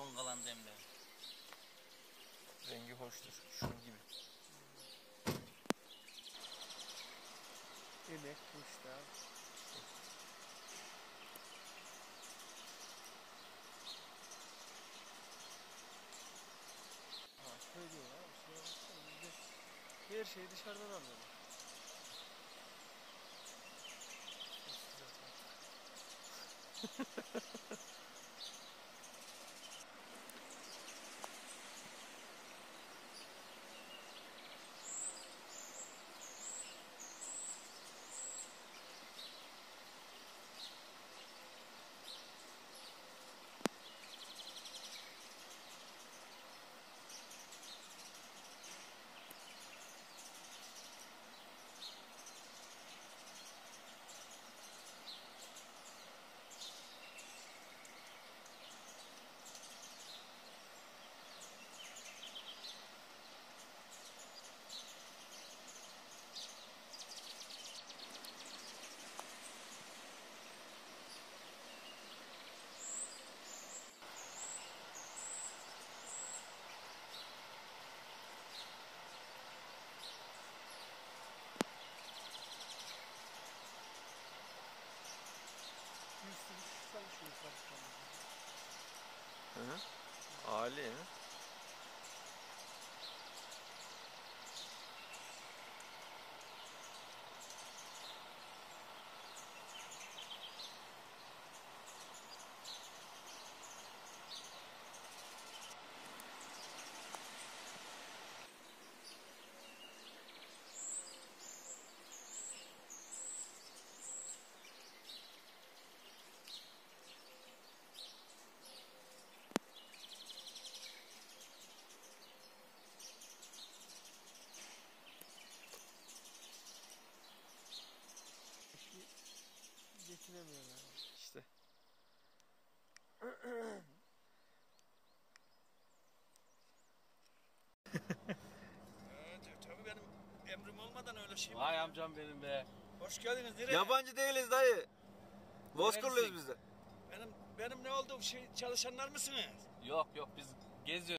Son kalan demler. Rengi hoştur. Şunun gibi. Emek kuşlar. Söylüyor ya. Bizde her şeyi dışarıdan alıyorlar. Hı hı. Ali mi? Geçinemiyorlar. İşte. Tabii benim emrim olmadan öyle şey. Vay amcam benim be. Hoş geldiniz. Nereye? Yabancı değiliz dayı. Bozkırlıyız biz de. Benim ne olduğum şey çalışanlar mısınız? Yok biz geziyoruz.